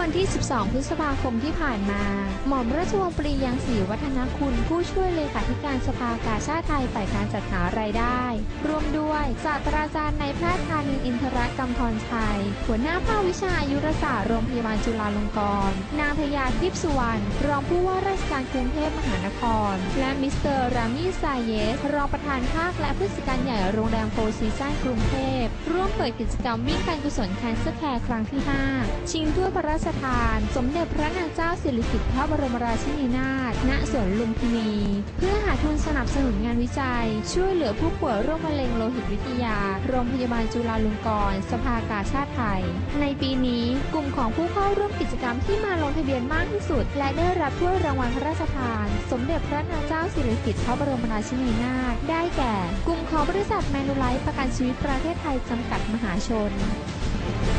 วันที่ 12 พฤษภาคมที่ผ่านมา หม่อมราชวงศ์ปรียังศรีวัฒนคุณผู้ช่วยเลขาธิการสภากาชาดไทยฝ่ายการจัดหารายได้ร่วมด้วยศาสตราจารย์นายแพทย์ธานินทร์อินทรกำธรชัยหัวหน้าภาควิชาอายุรศาสตร์โรงพยาบาลจุฬาลงกรณ์นางพยาทิพย์สุวรรณรองผู้ว่าราชการกรุงเทพมหานครและมิสเตอร์รามีซาเยสรองประธานภาคและผู้จัดการใหญ่โรงแรมโฟร์ซีซั่นกรุงเทพร่วมเปิดกิจกรรมวิ่งการกุศลแคนเซอร์แคร์ครั้งที่ 5 ชิงถ้วยพระราชทานสมเด็จพระนางเจ้าสิริกิติ์พระบรมราชินีนาถณสวนลุมพินีเพื่อหาทุนสนับสนุนงานวิจัยช่วยเหลือผู้ป่วยโรคมะเร็งโลหิตวิทยาโรงพยาบาลจุฬาลงกรณ์สภากาชาดไทยในปีนี้กลุ่มของผู้เข้าร่วมกิจกรรมที่มาลงทะเบียนมากที่สุดและได้รับถ้วยรางวัลพระราชทานสมเด็จพระนางเจ้าสิริกิติ์พระบรมราชินีนาถได้แก่กลุ่มของบริษัทแมนูไลท์ประกันชีวิตประเทศไทยจำกัดมหาชน